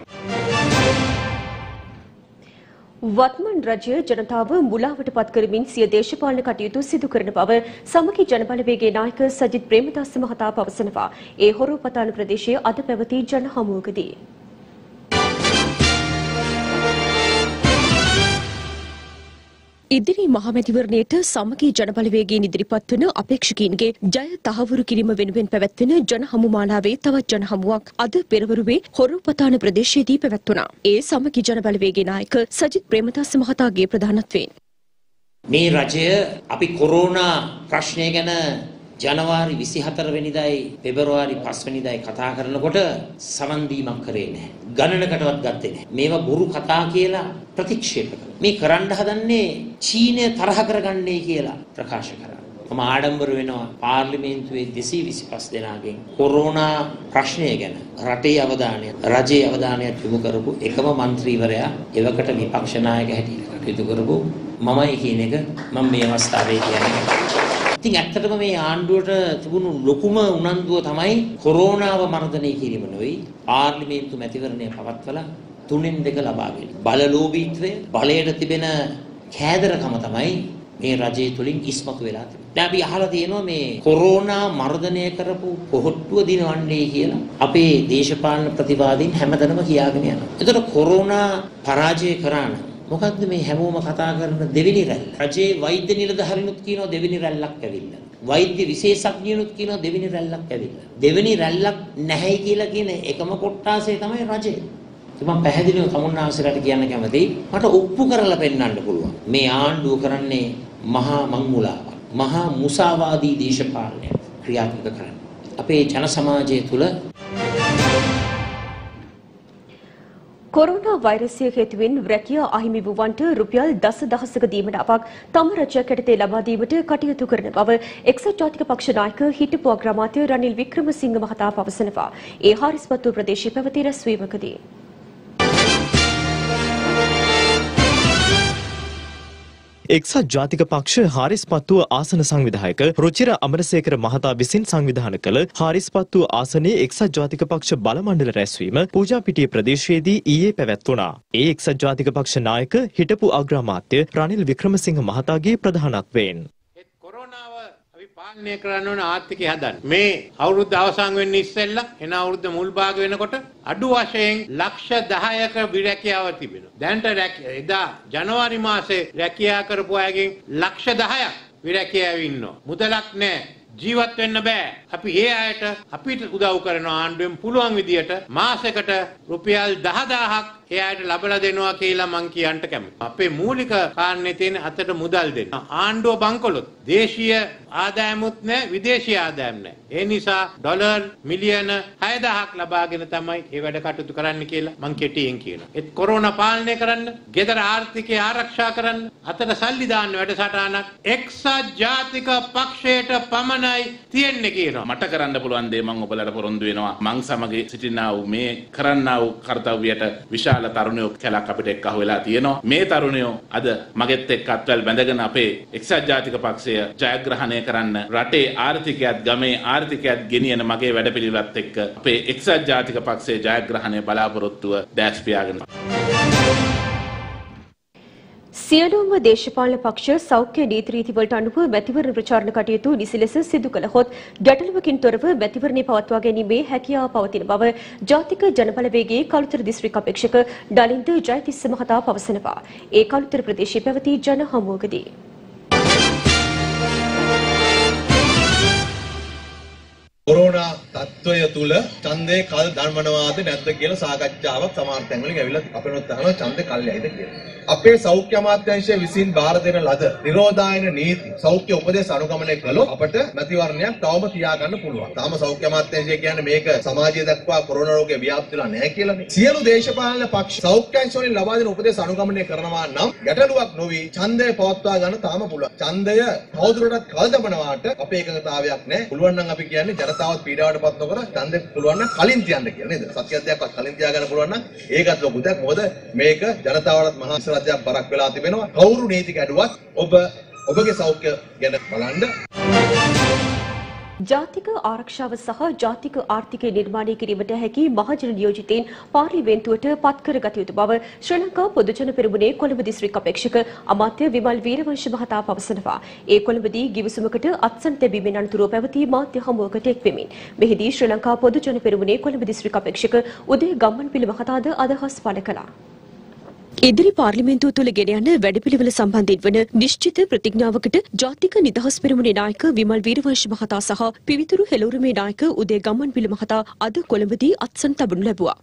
වත්මන් රජය ජනතාව මුලාවට පත් කරමින් සිය දේශපාලන කටයුතු සිදු කරන බව සමගි ජනබලවේගයේ නායක සජිත් ප්‍රේමදාස මහතා පවසනවා. ඒ හොරෝපතාන ප්‍රදේශයේ අද පැවති ජන හමුවකදී ඉදිරි මහමැතිවරණයට සමගි ජනබලවේගයෙන් ඉදිරිපත් වන අපේක්ෂකයින්ගේ ජය තහවුරු කිරීම වෙනුවෙන් පැවැත්වෙන ජන හමුමාලාවේ තවත් ජන හමුවක් අද පෙරවරුවේ හොරෝපතාන ප්‍රදේශයේදී පැවැත්වුණා. ඒ සමගි ජනබලවේගයේ නායක සජිත් ප්‍රේමදාස මහතාගේ ප්‍රධානත්වයෙන් මේ රජය අපි කොරෝනා ප්‍රශ්නය ගැන ජනවාරි 24 වෙනිදායි පෙබරවාරි 5 වෙනිදායි කතා කරනකොට සමන් දීමක් කරේ නැහැ. ගණනකටවත් ගත්තේ නැහැ. මේවා බොරු කතා කියලා ප්‍රතික්ෂේප කළා. මේ කරන්න හදන්නේ චීනය තරහ කරගන්නේ කියලා ප්‍රකාශ කරා. මම ආඩම්බර වෙනවා පාර්ලිමේන්තුවේ 225 දෙනාගෙන් කොරෝනා ප්‍රශ්නය ගැන රටේ අවධානය රජයේ අවධානය යොමු කරපු එකම മന്ത്രിවරයා එවකට විපක්ෂ නායක හැටියට කටයුතු කරපු මමයි කියන එක මම මේ අවස්ථාවේ කියන්නේ. ඉතින් ඇත්තටම මේ ආණ්ඩුවට තිබුණු ලොකුම උනන්දුව තමයි කොරෝනාව මර්ධනය කිරීම නෙවෙයි පාර්ලිමේන්තු මැතිවරණය පවත්වලා 3-2 ලබා ගැනීම. බලලෝභීත්වය බලයට තිබෙන කෑදරකම තමයි මේ රජය තුලින් ඉස්මතු වෙලා තිබෙන්නේ. දැන් අපි අහලා තියෙනවා මේ කොරෝනා මර්ධනය කරපු පොහොට්ටුව දිනවන්නේ කියලා අපේ දේශපාලන ප්‍රතිවාදීන් හැමතැනම කියාගෙන යනවා. ඒතකොට කොරෝනා පරාජය කරාන මොකද්ද මේ හැමෝම කතා කරන දෙවෙනි රැල්ල? රජයේ වෛද්‍ය නිලධාරිනුත් කියනවා දෙවෙනි රැල්ලක් ඇවිල්ලා. වෛද්‍ය විශේෂඥයනුත් කියනවා දෙවෙනි රැල්ලක් ඇවිල්ලා. දෙවෙනි රැල්ලක් නැහැයි කියලා කියන එකම කොට්ටාසය තමයි රජය. මම පැහැදිලිව තමුන්නාන්සේලාට කියන්න කැමතියි මට ඔප්පු කරලා පෙන්නන්න පුළුවන්. මේ ආණ්ඩුව කරන්නේ මහා මංමුලාවක්. මහා මුසාවාදී දේශපාලනය ක්‍රියාත්මක කරන්නේ. අපේ ජන සමාජය තුල කොරෝනා වෛරසය හේතුවෙන් රැකියා අහිමි වූවන්ට රුපියල් දසදහසක දීමනාවක් තම රජයක් යටතේ ලබා දීමට කටයුතු කරන බව එක්සත් ජාතික පක්ෂ නායක හිටපු අග්‍රාමාත්‍ය රනිල් වික්‍රමසිංහ මහතා පවසනවා. ඒ හාරිස්පත්තු ප්‍රදේශයේ පැවති රැස්වීමකදී එක්සත් ජාතික පක්ෂ හාරිස්පත්තුව ආසන සංවිධායක රුචිර අමරසේකර මහතා විසින් සංවිධානය කළ හාරිස්පත්තුව ආසනයේ එක්සත් ජාතික පක්ෂ බල මණ්ඩල රැස්වීම පූජාපිටිය ප්‍රදේශයේදී ඊයේ පැවැත්වුණා. ඒ එක්සත් ජාතික පක්ෂ නායක හිටපු අග්‍රාමාත්‍ය රනිල් වික්‍රමසිංහ මහතාගේ ප්‍රධානත්වයෙන් පාලනය කරන්න ඕන ආර්ථිකය හදන්න. මේ අවුරුද්ද අවසන් වෙන්න ඉස්සෙල්ලා එන අවුරුද්ද මුල් භාග වෙනකොට අඩු වශයෙන් ලක්ෂ 10ක විරැකියාව තිබෙනවා. දැනට එදා ජනවාරි මාසේ රැකියා කරපු අයගෙන් ලක්ෂ 10ක් විරැකියාව ඉන්නවා. මුදලක් නැහැ. ජීවත් වෙන්න බෑ. අපි ඒ අයට අපිට උදව් කරන ආණ්ඩුවෙන් පුළුවන් විදියට මාසෙකට රුපියල් 10000ක් ඒ අයට ලබලා දෙනවා කියලා මං කියන්න කැමතියි. අපේ මූලික කාරණේ තියෙන අතට මුදල් දෙන්න. ආණ්ඩුව බංකොලොත් දේශීය ආදායමුත් නැහැ විදේශීය ආදායම් නැහැ. ඒ නිසා ඩොලර් මිලියන 6000ක් ලබාගෙන තමයි මේ වැඩ කටයුතු කරන්න කියලා මං කෙටියෙන් කියනවා. ඒත් කොරෝනා පාලනය කරන්න, ගෙදර ආර්ථිකය ආරක්ෂා කරන්න අතට සල්ලි දාන්න වැඩසටහනක් එක්සත් ජාතික පක්ෂයට පමණයි තියෙන්නේ කියනවා. මට කරන්න පුළුවන් දේ මම ඔබලට පොරොන්දු වෙනවා. මං සමග සිටිනා වූ මේ කරන්නා වූ කාර්යයට විශාල තරුණයෝ කැලක් අපිට එක්ක අහුවෙලා තියෙනවා. මේ තරුණයෝ අද මගෙත් එක්ක අත්වැල් බැඳගෙන අපේ එක්සත් ජාතික පක්ෂයේ පක්ෂය ජයග්‍රහණය කරන්න රටේ ආර්ථිකයත් ගමේ ආර්ථිකයත් ගෙනියන මගේ වැඩපිළිවෙලත් එක්ක අපේ එක්සත් ජාතික පක්ෂයේ ජයග්‍රහණය බලාපොරොත්තුව දැස් පියාගෙන සියලුම දේශපාලන පක්ෂ සෞඛ්‍ය නීති රීතිවලට අනුව මැතිවරණ ප්‍රචාරණ කටයුතු නිසි ලෙස සිදු කළහොත් ගැටලුවකින් තොරව මැතිවරණය පවත්වා ගැනීමේ හැකියාව පවතින බව ජාතික ජනබලවේගයේ කළුතර දිස්ත්‍රික් අපේක්ෂක ඩලින්ද ජයතිස්ස මහතා පවසනවා. ඒ කළුතර ප්‍රදේශයේ පැවති ජන හමුවකදී කොරෝනා තත්ත්වය තුල ඡන්දේ කල් ධර්මනවාද නැද්ද කියලා සාකච්ඡාවක් සමහර තැන්වලින් ඇවිල්ලා අපේනොත් අහනවා ඡන්දේ කල් යයිද කියලා. අපේ සෞඛ්‍ය අමාත්‍යාංශය විසින් බාර දෙන ලද නිරෝධායන නීති සෞඛ්‍ය උපදේශ අනුගමනය කළොත් අපට මැතිවරණයක් තවම තියාගන්න පුළුවන්. තාම සෞඛ්‍ය අමාත්‍යාංශය කියන්නේ මේක සමාජය දක්වා කොරෝනා රෝගය ව්‍යාප්ත වෙලා නැහැ කියලානේ. සියලු දේශපාලන පක්ෂ සෞඛ්‍ය අංශ වලින් ලබා දෙන උපදේශ අනුගමනය කරනවා නම් ගැටලුවක් නොවි ඡන්දය පවත්වා ගන්න තාම පුළුවන්. ඡන්දය තවදුරටත් කල් දමනවාට අපේ එකඟතාවයක් නැහැ. පුළුවන් නම් අපි කියන්නේ ජනතාවත් පීඩාවට පත් නොකර ඡන්දෙ පුළුවන් නම් කලින් තියන්න කියලා නේද? සත්‍ය අධ්‍යයක්වත් කලින් තියාගන්න පුළුවන් නම් ඒකත් ලොකු දෙයක්. මොකද මේක ජනතාවටත් මහා ඉස්සරහට බරක් වෙලා තිබෙනවා. කවුරු නීති ගැඩුවත් ඔබගේ සෞඛ්‍ය ගැන බලන්න. ජාතික ආරක්ෂාව සහ ජාතික ආර්ථිකය නිර්මාණය කිරීමට හැකි මහජන නියෝජිතයින් පාර්ලිමේන්තුවට පත් කරගත යුතු බව ශ්‍රී ලංකා පොදුජන පෙරමුණේ කොළඹ දිස්ත්‍රික් අපේක්ෂක අමාත්‍ය විමල් වීරවංශ මහතා පවසනවා. ඒ කොළඹදී ගිවිසුමකට අත්සන් තැබීමෙන් අනතුරුව පැවති මාධ්‍ය හමුවකට එක් වෙමින් මෙහිදී ශ්‍රී ලංකා පොදුජන පෙරමුණේ කොළඹ දිස්ත්‍රික් අපේක්ෂක උදේ ගම්මන්පිල මහතාද අදහස් පළ කළා. ඉදිරි පාර්ලිමේන්තුව තුළ ගෙන යන වැඩපිළිවෙල සම්බන්ධයෙන් වන නිශ්චිත ප්‍රතිඥාවකට ජාතික නිදහස් පෙරමුණේ නායක විමල් වීරවංශ මහතා සහ පිවිතුරු හෙළවුරුමේ නායක උදේ ගම්මන්පිල මහතා අද කොළඹදී අත්සන් තබනු ලැබුවා.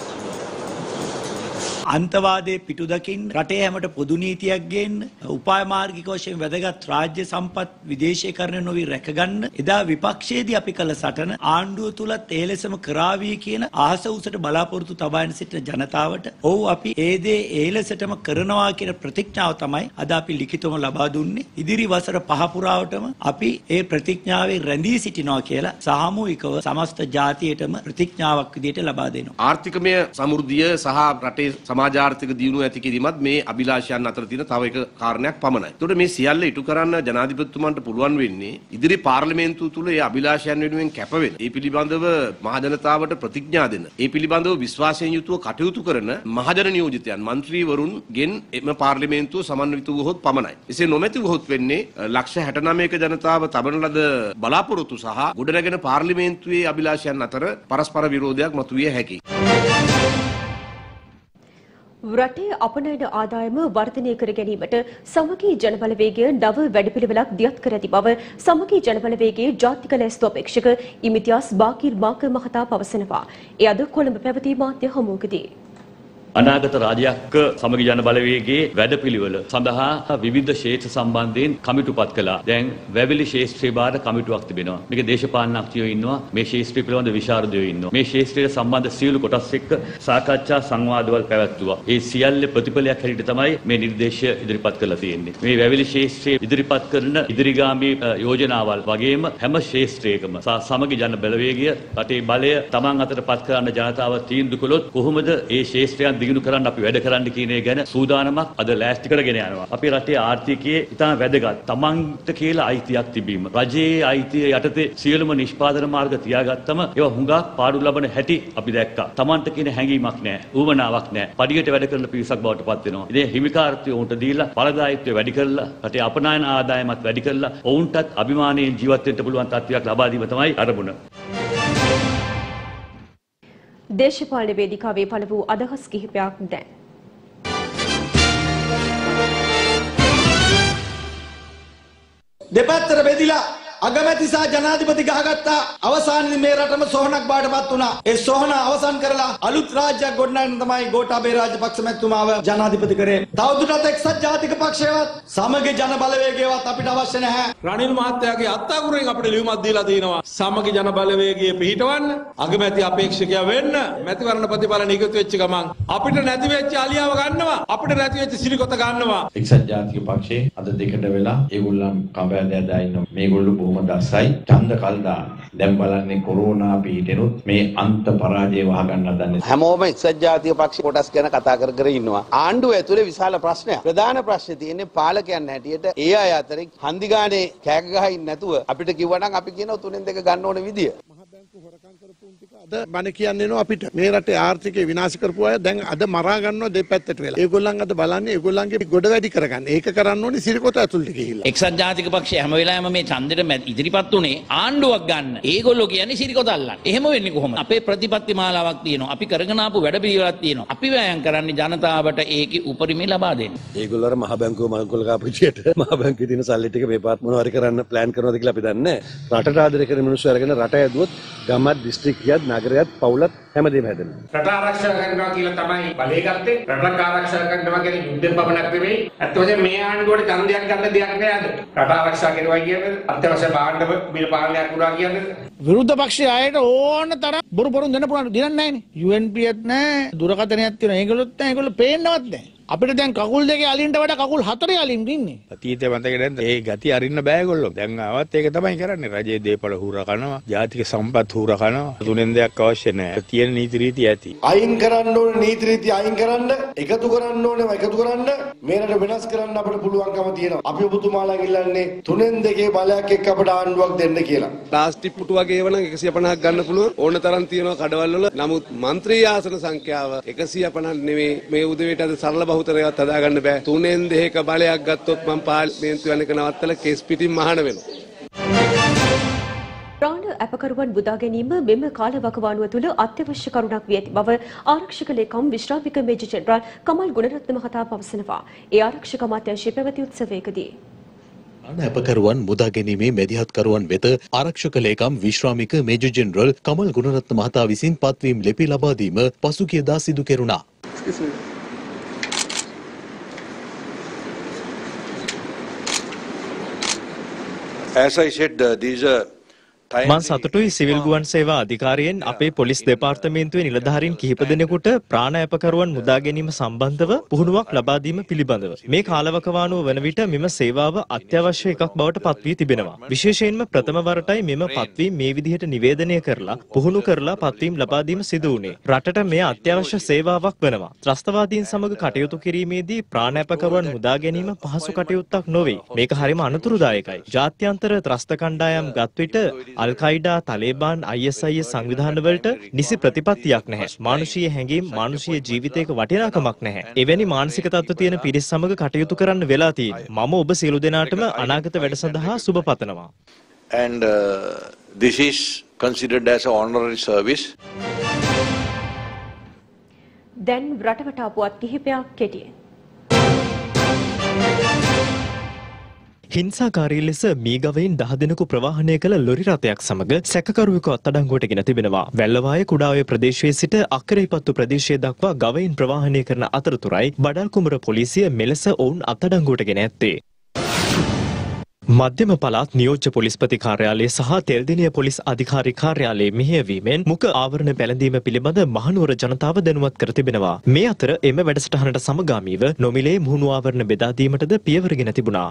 අන්තවාදයේ පිටුදකින් රටේ හැමට පොදු නීතියක් ගේන්න උපාය මාර්ගික වශයෙන් වැදගත් රාජ්‍ය සම්පත් විදේශීකරණය නොවි රැකගන්න එදා විපක්ෂයේදී අපි කළ සටන ආණ්ඩුව තුලත් ඒ ලෙසම කරાવી කියන ආස උසට බලාපොරොත්තු තබාගෙන සිටින ජනතාවට ඔව් අපි ඒ දේ ඒ ලෙසටම කරනවා කියන ප්‍රතිඥාව තමයි අද අපි ලිඛිතවම ලබා දුන්නේ. ඉදිරි වසර 5 පුරාවටම අපි ඒ ප්‍රතිඥාවේ රැඳී සිටිනවා කියලා සාමූහිකව සමස්ත ජාතියටම ප්‍රතිඥාවක් විදිහට ලබා දෙනවා. ආර්ථිකමය සමෘද්ධිය සහ රටේ සමාජ ආර්ථික දියුණුව ඇති කිරීමත් මේ අභිලාෂයන් අතර තියෙන තව එක කාරණයක් පමණයි. ඒතකොට මේ සියල්ල ඉටු කරන්න ජනාධිපතිතුමන්ට පුළුවන් වෙන්නේ ඉදිරි පාර්ලිමේන්තුව තුල ඒ අභිලාෂයන් වෙනුවෙන් කැප වෙන. ඒ පිළිබඳව මහජනතාවට ප්‍රතිඥා දෙන. ඒ පිළිබඳව විශ්වාසයෙන් යුතුව කටයුතු කරන මහජන නියෝජිතයන් മന്ത്രിවරුන්ගෙන් එම පාර්ලිමේන්තුව සමන්විත වුවහොත් පමණයි. එසේ නොමැති වුවහොත් වෙන්නේ ලක්ෂ 69ක ජනතාව තබන ලද බලාපොරොත්තු සහ ගොඩනැගෙන පාර්ලිමේන්තුවේ අභිලාෂයන් අතර පරස්පර විරෝධයක් මතුවිය හැකියි. රටේ අපනයන ආදායම වර්ධනය කර ගැනීමට සමගී ජනබලවේගය නව වැඩපිළිවෙලක් දියත් කර ඇති බව සමගී ජනබලවේගයේ ජාතික ලැයිස්තු අපේක්ෂක ඉමිතියාස් බාකිර් මාක මහතා පවසනවා. ඒ අද කොළඹ පැවති මාධ්‍ය හමුවකදී අනාගත රාජ්‍යයක සමගි ජන බලවේගයේ වැඩපිළිවෙල සඳහා විවිධ ක්ෂේත්‍ර සම්බන්ධයෙන් කමිටුපත් කළා. දැන් වැවිලි ක්ෂේත්‍රයේ බාර කමිටුවක් තිබෙනවා. මේක දේශපාලනඥයෝ ඉන්නවා. මේ ක්ෂේත්‍රය පිළිබඳ විශාරදයෝ ඉන්නවා. මේ ක්ෂේත්‍රයට සම්බන්ධ සියලු කොටස් එක්ක සාකච්ඡා සංවාදවල පැවැත්වුවා. ඒ සියල්ල ප්‍රතිඵලයක් හැටියට තමයි මේ නිර්දේශය ඉදිරිපත් කරලා තියෙන්නේ. මේ වැවිලි ක්ෂේත්‍රයේ ඉදිරිපත් කරන ඉදිරිගාමී යෝජනාවල් වගේම හැම ක්ෂේත්‍රයකම සමගි ජන බලවේගය රටේ බලය තමන් අතට පත් කරන්න ජනතාව තීන්දුව කළොත් කොහොමද ඒ ක්ෂේත්‍රයන් දිනු කරන්න අපි වැඩ කරන්න කියන එක ගැන සූදානමක් අද ලෑස්ති කරගෙන යනවා. අපේ රටේ ආර්ථිකයේ ඉතාම වැදගත් තමන්ට කියලා අයිතියක් තිබීම. රජයේ අයිතිය යටතේ සියලුම නිෂ්පාදන මාර්ග තියාගත්තම ඒවා හුඟක් පාඩු ලබන හැටි අපි දැක්කා. තමන්ට කියන හැඟීමක් නැහැ. ඌවනාවක් නැහැ. පඩියට වැඩ කරන පිරිසක් බවට පත් වෙනවා. ඉතින් හිමිකාර්යය උන්ට දීලා ඵලදායීත්වය වැඩි කරලා රටේ අපනයන ආදායමත් වැඩි කරලා ඔවුන්ටත් අභිමානයෙන් ජීවත් වෙන්න පුළුවන් තත්ත්වයක් ලබා දීම තමයි අරමුණ. දේශපාලන වේදිකාවේ පළ වූ අදහස් කිහිපයක් දැන්. දෙපැත්තට බෙදිලා අගමැති සහ ජනාධිපති ගහගත්තා. අවසානයේ මේ රටම සොහනක් බාටපත් වුණා. ඒ සොහන අවසන් කරලා අලුත් රාජ්‍යයක් ගොඩනගන්න තමයි ගෝඨාභය රාජපක්ෂ මැතිතුමාව ජනාධිපති කරේ. තවදුරටත් එක්සත් ජාතික පක්ෂයවත් සමගි ජන බලවේගයවත් අපිට අවශ්‍ය නැහැ. රනිල් මහත්තයාගේ අත්අකුරෙන් අපිට ලියුමක් දීලා තිනවා. සමගි ජන බලවේගයේ පිහිටවන්න, අගමැති අපේක්ෂකයා වෙන්න, මැතිවරණ ප්‍රතිඵල නිකුත් වෙච්ච ගමන් අපිට නැති වෙච්ච අලියාව ගන්නවා. අපිට නැති වෙච්ච සිරිකොත ගන්නවා. එක්සත් ජාතික පක්ෂයේ අද දෙකට වෙලා ඒගොල්ලන් කඹෑදලා ඉන්නවා. මේගොල්ලෝ බොහොම බොහොම දස්සයි. ඡන්ද කල් දාන. දැන් බලන්නේ කොරෝනා පිටිනුත් මේ අන්ත පරාජය වහගන්න හදන්නේ. හැමෝම එක්සත් ජාතික පක්ෂ කොටස් ගැන කතා කර කර ඉන්නවා. ආණ්ඩුව ඇතුලේ විශාල ප්‍රශ්නයක්. ප්‍රධාන ප්‍රශ්නේ තියෙන්නේ පාලකයන් හැටියට ඒ අය අතරින් හන්දි ගානේ කෑක ගහින් නැතුව අපිට කිව්වනම් අපි කියනවා 3-2 ගන්න ඕන විදිය. අද බණ කියන්නේ නෝ අපිට මේ රටේ ආර්ථිකය විනාශ කරපු අය දැන් අද මරා ගන්නවා දෙපැත්තට වෙලා. ඒගොල්ලන් අද බලන්නේ ඒගොල්ලන්ගේ ගොඩ වැඩි කරගන්න. ඒක කරන්න ඕනේ සිරිකොත ඇතුළට ගිහිල්ලා. එක්සත් ජාතික පක්ෂය හැම වෙලාවෙම මේ ඡන්දෙට ඉදිරිපත් උනේ ආණ්ඩුවක් ගන්න. ඒගොල්ලෝ කියන්නේ සිරිකොත අල්ලන්න. එහෙම වෙන්නේ කොහොමද? අපේ ප්‍රතිපත්ති මාලාවක් තියෙනවා. අපි කරගෙන ආපු වැඩපිළිවෙලක් තියෙනවා. අපි වෑයම් කරන්නේ ජනතාවට ඒකේ උපරිමය ලබා දෙන්න. ඒගොල්ලෝ අර මහ බැංකුව මංගල කාපු විදියට මහ බැංකුවේ තියෙන සල්ලි ටික මේ පාත් මොනවාරි කරන්න ප්ලෑන් කරනවද කියලා අපි දන්නේ නැහැ. රටට ආදරය කරන මිනිස්සු අරගෙන රට ඇදුවොත් ගමත් දිස්ත්‍රික්කයත් නගරයත් පවුලත් හැමදේම හැදෙනවා. රට ආරක්ෂා කරනවා කියලා තමයි බලය ගත්තේ. රට ආරක්ෂා කරනවා කියන්නේ යුද්ධ පමණක් නෙවෙයි. අත්වශයෙන් මේ ආණ්ඩුවට ඡන්දයක් ගන්න දෙයක් නෑ අද. රට ආරක්ෂා කරනවා කියන්නේ අත්‍යවශ්‍ය භාණ්ඩ බිල පාලනයක් වුණා කියන්නේ. විරුද්ධ පක්ෂයේ අයට ඕන තරම් බොරු දෙන්න පුළුවන් දිනක් නෑනේ. UNPත් නෑ, දුරකථනයක් තියෙනවා. ඒගොල්ලොත් නෑ, ඒගොල්ලෝ පේන්නවත් නෑ. අපිට දැන් කකුල් දෙකේ අලින්ට වඩා කකුල් හතරේ අලින් ඉන්නේ. අතීතේ මතක දැන් ඒ ගති අරින්න බෑ ඒගොල්ලෝ. දැන් ආවත් ඒක තමයි කරන්නේ. රජයේ දේපල හුරා කනවා, ජාතික සම්පත් හුරා කනවා. තුනෙන් දෙයක් අවශ්‍ය නෑ. තියෙන නීති රීති ඇති. අයින් කරන්න ඕනේ නීති රීති අයින් කරන්න, එකතු කරන්න ඕනේ එකතු කරන්න, මේ රට වෙනස් කරන්න අපිට පුළුවන්කම තියෙනවා. අපි ඔබතුමාලා ඉල්ලන්නේ 3-2 බලයක් එක්ක අපට ආණ්ඩුවක් දෙන්න කියලා. ප්ලාස්ටික් පුටු වගේ ඒවා නම් 150ක් ගන්න පුළුවන්. ඕන තරම් තියෙනවා කඩවල වල. නමුත් മന്ത്രി ආසන සංඛ්‍යාව 150ක් නෙවෙයි. මේ උදේට අද සරල බහුතරයක් හදාගන්න බෑ. 3-2 බලයක් ගත්තොත් මම පාර්ලිමේන්තු යන එක නවත්තලා කේස් පිටින් මහාන වෙනවා. ප්‍රාණ අපකරුවන් බුදා ගැනීම මෙම කාලවකවානුව තුළ අත්‍යවශ්‍ය කරුණක් වී ඇති බව ආරක්ෂක ලේකම් විශ්‍රාමික මේජර් ජෙනරාල් කමල් ගුණරත්න මහතා පවසනවා. ඒ ආරක්ෂක අමාත්‍යාංශයේ පැවති උත්සවයකදී අපකරුවන් මුදා ගැනීමේ මැදිහත්කරුවන් වෙත ආරක්ෂක ලේකම් විශ්‍රාමික මේජර් ජෙනරල් කමල් ගුණරත්න මහතා විසින් පත්වීම් ලිපි ලබා දීම පසුගියදා සිදු කෙරුණා. As I said, these are මන් සතුටුයි සිවිල් ගුවන් සේවා අධිකාරියෙන් අපේ පොලිස් දෙපාර්තමේන්තුවේ නිලධාරීන් කිහිප දෙනෙකුට ප්‍රාණ අපකරුවන් මුදා ගැනීම සම්බන්ධව පුහුණුවක් ලබා දීම පිළිබඳව. මේ කාලවකවානුව වන විට මෙම සේවාව අත්‍යවශ්‍ය එකක් බවට පත් වී තිබෙනවා. විශේෂයෙන්ම ප්‍රථම වරටයි මෙම පත්වීම මේ විදිහට නිවේදනය කරලා පුහුණු කරලා පත්වීම ලබා දීම සිදු වුණේ. රටට මෙය අත්‍යවශ්‍ය සේවාවක් වෙනවා. ත්‍රස්තවාදීන් සමග කටයුතු කිරීමේදී ප්‍රාණ අපකරුවන් මුදා ගැනීම පහසු කටයුත්තක් නොවේ. මේක හරිම අනතුරුදායකයි. ජාත්‍යන්තර ත්‍රස්ත කණ්ඩායම් ගත් විට අල්කයිඩා, තලේබාන්, ISIS සංවිධානවලට නිසි ප්‍රතිපත්තියක් නැහැ. මානුෂීය හැඟීම්, මානුෂීය ජීවිතයක වටිනාකමක් නැහැ. එවැනි මානසික තත්ත්ව තියෙන පිරිස් සමග කටයුතු කරන්න වෙලා තියෙන්නේ. මම ඔබ සියලු දෙනාටම අනාගත වැඩ සඳහා සුබ පතනවා. And this is considered as an honorary service. දැන් රටවටා පුවත් කිහිපයක් කෙටියෙන්. හිංසාකාරී ලෙස මීගවයින් 10 දෙනෙකු ප්‍රවාහනය කළ ලොරි රථයක් සමග සැකකරුවෙකු අත්අඩංගුවට ගෙන තිබෙනවා. වැල්ලවාය කුඩාඔය ප්‍රදේශයේ සිට අක්කරේපත්තු ප්‍රදේශය දක්වා ගවයින් ප්‍රවාහනය කරන අතරතුරයි බඩල්කුමර පොලිසිය මෙලෙස ඔවුන් අත්අඩංගුවට ගෙන ඇත්තේ. මධ්‍යම පළාත් නියෝජ්‍ය පොලිස්පති කාර්යාලය සහ තෙල්දිනිය පොලිස් අධිකාරී කාර්යාලයේ මෙහෙයවීමෙන් මුඛ ආවරණ පැළඳීම පිළිබඳ මහනුවර ජනතාව දැනුවත් කර තිබෙනවා. මේ අතර එම වැඩසටහනට සමගාමීව නොමිලේ මුහුණු ආවරණ බෙදා දීමටද පියවරගෙන තිබුණා.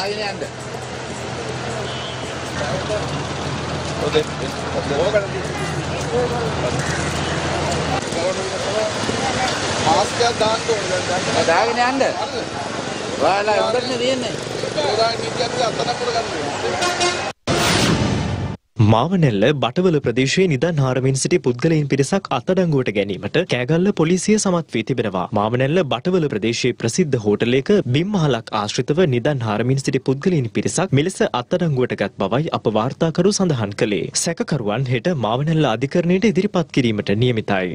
මාවනැල්ල බටවල ප්‍රදේශයේ නිදන් හාරමින් සිටි පුද්ගලයන් පිරිසක් අත්අඩංගුවට ගැනීමට කෑගල්ල පොලිසිය සමත් වී තිබෙනවා. මාවනැල්ල බටවල ප්‍රදේශයේ ප්‍රසිද්ධ හෝටලයක බිම්මහලක් ආශ්‍රිතව නිදන් හාරමින් සිටි පුද්ගලයන් පිරිසක් මෙලෙස අත්අඩංගුවට ගත් බවයි අප වාර්තාකරු සඳහන් කළේ. සැකකරුවන් හෙට මාවනැල්ල අධිකරණයට ඉදිරිපත් කිරීමට නියමිතයි.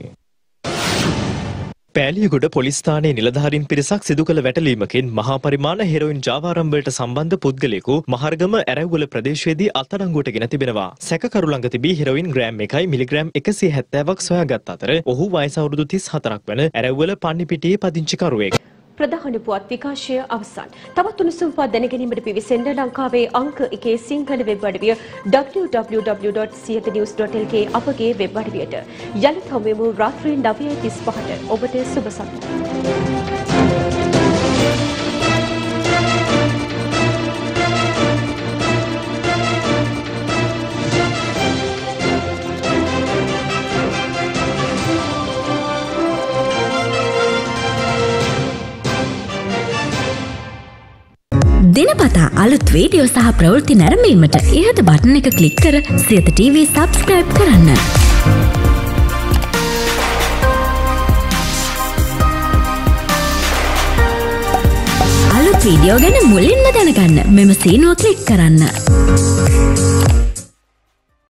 පෑලියගොඩ පොලිස් ස්ථානයේ නිලධාරීන් පිරිසක් සිදු කළ වැටලීමකින් මහා පරිමාණ හෙරොයින් ජාවාරම් වලට සම්බන්ධ පුද්ගලයෙකු මහර්ගම ඇරැව්වල ප්‍රදේශයේදී අත්අඩංගුවට ගෙන තිබෙනවා. සැකකරු ළඟ තිබී හෙරොයින් ග්‍රෑම් 1යි මිලිග්‍රෑම් 170ක් සොයාගත් අතර ඔහු වයස අවුරුදු 34ක් වන ඇරැව්වල පන්නිපිටියේ පදිංචිකරුවෙක්. ප්‍රධාන පුවත් විකාශය අවසන්. තවත් උණුසුම් පුවත් දැනගැනීමට පිවිසෙන්න ලංකාවේ අංක 1 සිංහල වෙබ් අඩවිය www.siyanews.lk අපගේ වෙබ් අඩවියට. යලිත් හමුවෙමු රාත්‍රී 9:35ට. ඔබට සුබ සන්ධ්‍යාවක්. දිනපතා අලුත් වීඩියෝ සහ ප්‍රවෘත්ති නැරඹීමට ඉහත බටන් එක ක්ලික් කර සියත TV සබ්ස්ක්‍රයිබ් කරන්න. අලුත් වීඩියෝ ගැන මුලින්ම දැනගන්න මෙම සීනුව ක්ලික් කරන්න.